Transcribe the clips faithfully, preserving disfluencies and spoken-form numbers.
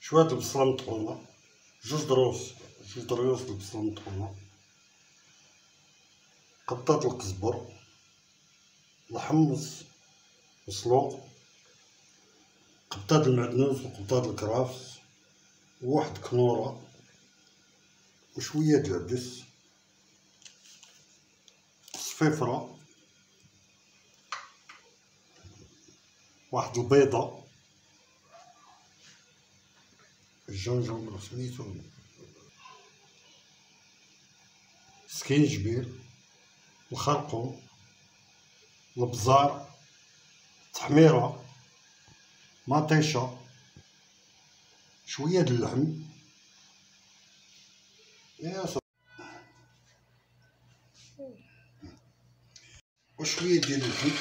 شويه د البصله مطحونه، جوج دروس جوج دريوس د البصله مطحونه، قبطات القزبر، الحمص مسلوق، قبطات المعدنوس وقبطات الكرافس، وواحد كنوره وشويه د العدس، صفيفره، واحد البيضه، الجنجبر سميتو، سكينجبير، الخرقوم، البزار، التحميره، مطيشه، شويه د اللحم، يا صاحبي وشويه ديال اللحم،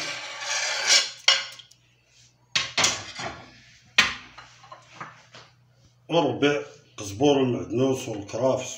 وربع قزبور والمعدنوس والكرافس.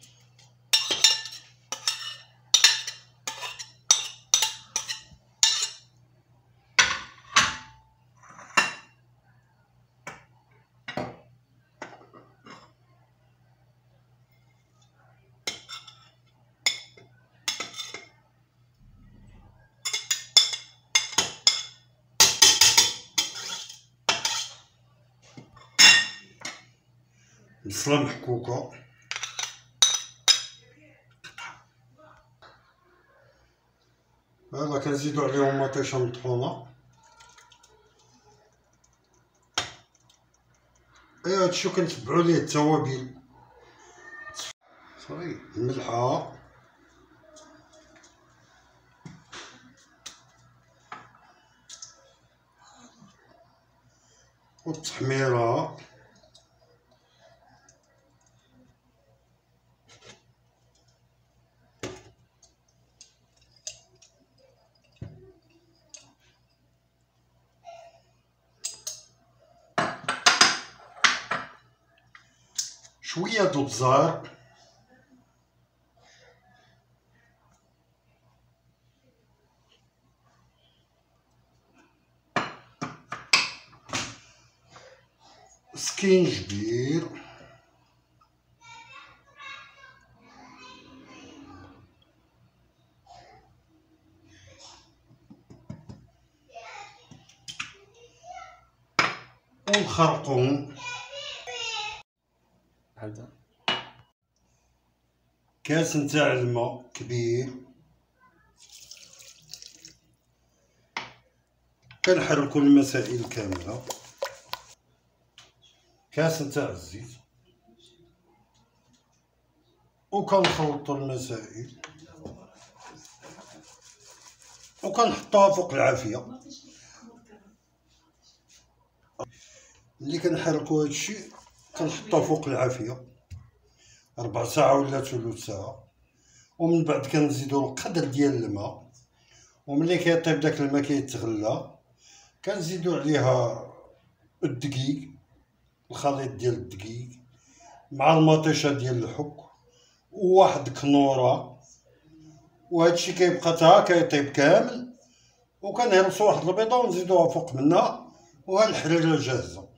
بصله محكوكه، هذا كنزيدو عليهم مطيشه مطحونه. ايوا هادشي كنتبعو ليه التوابل، صافي الملحه والتحميره شويه د البزار، سكينجبير، والخرقوم، كاس نتاع الماء كبير، كنحركو المسائل كامله، كاس نتاع الزيت، وكنخلطو المسائل وكنحطوها فوق العافيه. ملي كنحركو هادشي كنحطوه فوق العافيه ربع ساعه ولا ثلث ساعه، ومن بعد كنزيدو القدر ديال الماء، وملي كيطيب داك الماء كيتغلى كنزيدو عليها الدقيق، الخليط ديال الدقيق مع المطيشه ديال الحك وواحد كنوره، وهادشي كيبقى تا هكا يطيب كامل، وكنهرسو واحد البيضه ونزيدوها فوق منها، وها الحريره جاهزه.